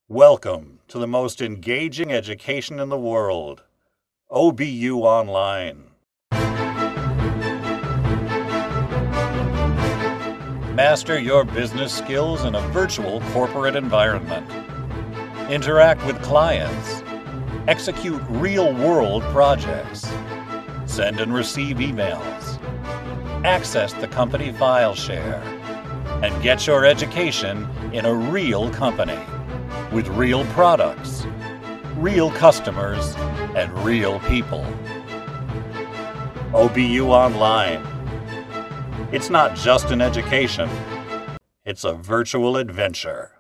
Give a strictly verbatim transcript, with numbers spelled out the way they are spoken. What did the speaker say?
Welcome to the most engaging education in the world, O B U Online. Master your business skills in a virtual corporate environment. Interact with clients. Execute real-world projects. Send and receive emails. Access the company file share. And get your education in a real company, with real products, real customers, and real people. O B U Online. It's not just an education, it's a virtual adventure.